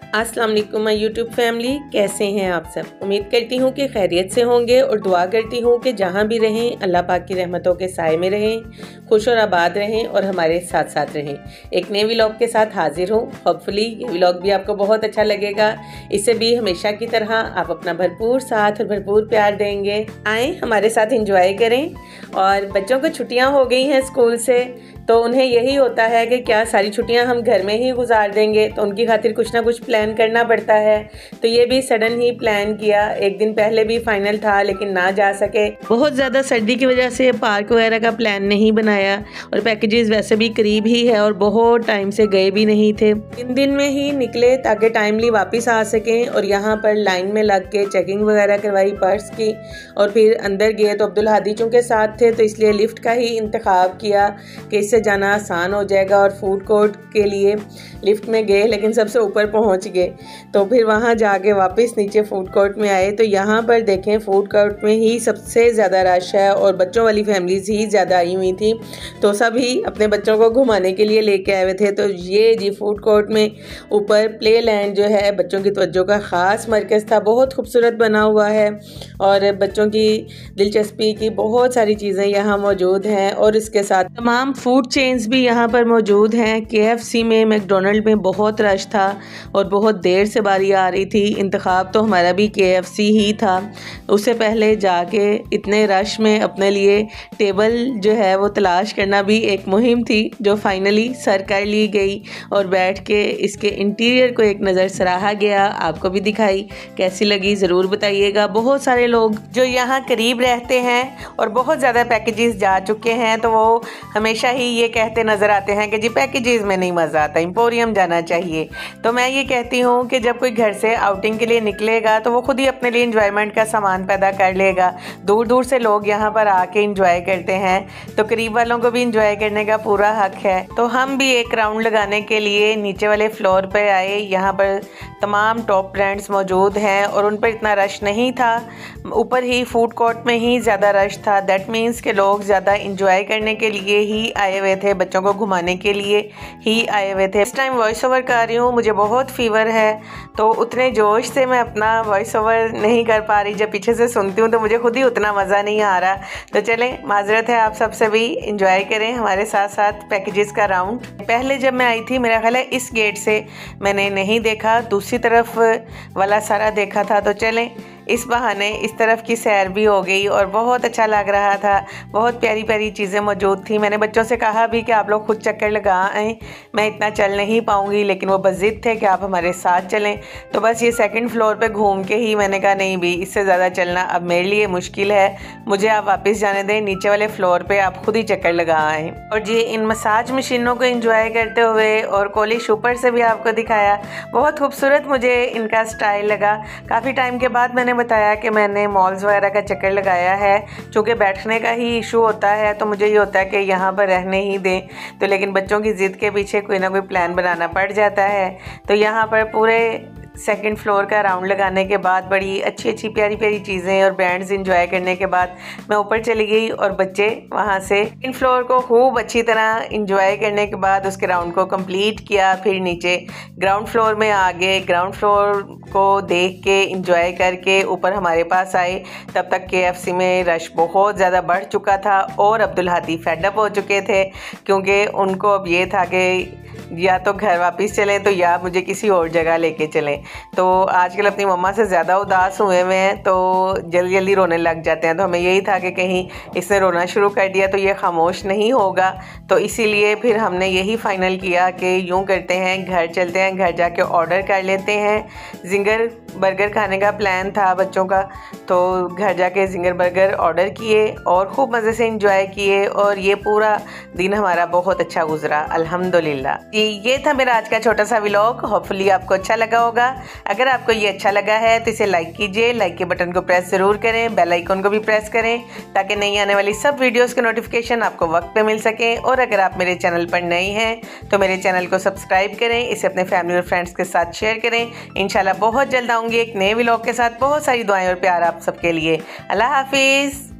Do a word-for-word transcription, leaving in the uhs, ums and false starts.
अस्सलाम वालेकुम my YouTube family, कैसे हैं आप सब। उम्मीद करती हूँ कि खैरियत से होंगे और दुआ करती हूँ कि जहाँ भी रहें अल्लाह पाक की रहमतों के साए में रहें, खुश और आबाद रहें और हमारे साथ साथ रहें। एक नए व्लॉग के साथ हाजिर हूँ। होपफुली ये व्लॉग भी आपको बहुत अच्छा लगेगा। इससे भी हमेशा की तरह आप अपना भरपूर साथ और भरपूर प्यार देंगे। आएँ हमारे साथ इंजॉय करें। और बच्चों को छुट्टियाँ हो गई हैं स्कूल से, तो उन्हें यही होता है कि क्या सारी छुट्टियां हम घर में ही गुजार देंगे, तो उनकी खातिर कुछ ना कुछ प्लान करना पड़ता है। तो ये भी सडन ही प्लान किया। एक दिन पहले भी फाइनल था लेकिन ना जा सके, बहुत ज़्यादा सर्दी की वजह से पार्क वगैरह का प्लान नहीं बनाया। और पैकेजेस वैसे भी करीब ही है और बहुत टाइम से गए भी नहीं थे। तीन दिन में ही निकले ताकि टाइमली वापस आ सकें। और यहाँ पर लाइन में लग के चेकिंग वगैरह करवाई पर्स की, और फिर अंदर गए तो अब्दुल हादी चूँकि साथ थे तो इसलिए लिफ्ट का ही इंतखाब किया कि इससे जाना आसान हो जाएगा। और फूड कोर्ट के लिए लिफ्ट में गए लेकिन सबसे ऊपर पहुंच गए, तो फिर वहां जाके वापस नीचे फूड कोर्ट में आए। तो यहाँ पर देखें फूड कोर्ट में ही सबसे ज़्यादा रश है और बच्चों वाली फैमिलीज़ ही ज़्यादा आई हुई थी, तो सभी अपने बच्चों को घुमाने के लिए लेके आए हुए थे। तो ये जी फूड कोर्ट में ऊपर प्ले लैंड जो है बच्चों की तवज्जो का ख़ास मरकज़ था, बहुत खूबसूरत बना हुआ है और बच्चों की दिलचस्पी की बहुत सारी चीज़ें यहाँ मौजूद हैं। और इसके साथ तमाम फूड चेन्स भी यहाँ पर मौजूद हैं। के एफ सी में, मैकडोनल्ड में बहुत रश था और बहुत देर से बारी आ रही थी। इंतखाब तो हमारा भी के एफ सी ही था। उससे पहले जाके इतने रश में अपने लिए टेबल जो है वो तलाश करना भी एक मुहिम थी, जो फाइनली सर कर ली गई। और बैठ के इसके इंटीरियर को एक नज़र सराहा गया, आपको भी दिखाई, कैसी लगी ज़रूर बताइएगा। बहुत सारे लोग जो यहाँ करीब रहते हैं और बहुत ज़्यादा पैकेजेस जा चुके हैं, तो वो हमेशा ही ये कहते नज़र आते हैं कि जी पैकेजेस में नहीं मज़ा आता, एम्पोरियम जाना चाहिए। तो मैं ये कहती हूँ कि जब कोई घर से आउटिंग के लिए निकलेगा तो वो खुद ही अपने लिए इंजॉयमेंट का सामान पैदा कर लेगा। दूर दूर से लोग यहाँ पर आके इंजॉय करते हैं, तो करीब वालों को भी इंजॉय करने का पूरा हक है। तो हम भी एक राउंड लगाने के लिए नीचे वाले फ्लोर पर आए। यहाँ पर तमाम टॉप ब्रांड्स मौजूद हैं और उन पर इतना रश नहीं था। ऊपर ही फूड कोर्ट में ही ज़्यादा रश था। दैट मीन्स के लोग ज़्यादा इंजॉय करने के लिए ही आए हुए थे, बच्चों को घुमाने के लिए ही आए हुए थे। इस टाइम वॉइस ओवर कर रही हूँ, मुझे बहुत फीवर है तो उतने जोश से मैं अपना वॉइस ओवर नहीं कर पा रही। जब पीछे से सुनती हूँ तो मुझे खुद ही उतना मज़ा नहीं आ रहा। तो चलें, माजरत है आप सबसे भी, इंजॉय करें हमारे साथ साथ पैकेजेस का राउंड। पहले जब मैं आई थी मेरा ख्याल है इस गेट से मैंने नहीं देखा, दूसरी तरफ वाला सारा देखा था। तो चलें इस बहाने इस तरफ की सैर भी हो गई और बहुत अच्छा लग रहा था। बहुत प्यारी प्यारी चीज़ें मौजूद थी। मैंने बच्चों से कहा भी कि आप लोग खुद चक्कर लगा आएँ, मैं इतना चल नहीं पाऊँगी, लेकिन वो बस ज़िद थे कि आप हमारे साथ चलें। तो बस ये सेकंड फ्लोर पे घूम के ही मैंने कहा नहीं भी इससे ज़्यादा चलना अब मेरे लिए मुश्किल है, मुझे आप वापस जाने दें, नीचे वाले फ्लोर पर आप खुद ही चक्कर लगा आएँ। और जी इन मसाज मशीनों को इंजॉय करते हुए और कॉलिश ऊपर से भी आपको दिखाया, बहुत खूबसूरत मुझे इनका स्टाइल लगा। काफ़ी टाइम के बाद मैंने बताया कि मैंने मॉल्स वगैरह का चक्कर लगाया है, चूँकि बैठने का ही इशू होता है तो मुझे ये होता है कि यहाँ पर रहने ही दें। तो लेकिन बच्चों की ज़िद के पीछे कोई ना कोई प्लान बनाना पड़ जाता है। तो यहाँ पर पूरे सेकंड फ्लोर का राउंड लगाने के बाद बड़ी अच्छी अच्छी प्यारी प्यारी चीज़ें और ब्रांड्स इंजॉय करने के बाद मैं ऊपर चली गई और बच्चे वहाँ से इन फ्लोर को खूब अच्छी तरह इंजॉय करने के बाद उसके राउंड को कंप्लीट किया। फिर नीचे ग्राउंड फ्लोर में आ गए, ग्राउंड फ्लोर को देख के इंजॉय करके ऊपर हमारे पास आए। तब तक के एफ सी में रश बहुत ज़्यादा बढ़ चुका था और अब्दुल हादी फेडअप हो चुके थे, क्योंकि उनको अब ये था कि या तो घर वापस चलें तो या मुझे किसी और जगह लेके चलें। तो आजकल अपनी मम्मा से ज़्यादा उदास हुए हुए हैं तो जल्दी जल्दी रोने लग जाते हैं। तो हमें यही था कि कहीं इसने रोना शुरू कर दिया तो ये खामोश नहीं होगा। तो इसीलिए फिर हमने यही फ़ाइनल किया कि यूँ करते हैं, घर चलते हैं, घर जाके ऑर्डर कर लेते हैं। जिंगर बर्गर खाने का प्लान था बच्चों का, तो घर जाके जिंगर बर्गर ऑर्डर किए और खूब मज़े से इंजॉय किए। और ये पूरा दिन हमारा बहुत अच्छा गुजरा अल्हम्दुलिल्लाह। जी ये था मेरा आज का छोटा सा व्लॉग। होपफुली आपको अच्छा लगा होगा। अगर आपको ये अच्छा लगा है तो इसे लाइक कीजिए, लाइक के बटन को प्रेस ज़रूर करें, बेल आइकन को भी प्रेस करें ताकि नई आने वाली सब वीडियोस के नोटिफिकेशन आपको वक्त पे मिल सके। और अगर आप मेरे चैनल पर नए हैं तो मेरे चैनल को सब्सक्राइब करें, इसे अपने फैमिली और फ्रेंड्स के साथ शेयर करें। इंशाल्लाह बहुत जल्द आऊँगी एक नए व्लॉग के साथ। बहुत सारी दुआएं और प्यार आप सबके लिए। अल्लाह हाफिज़।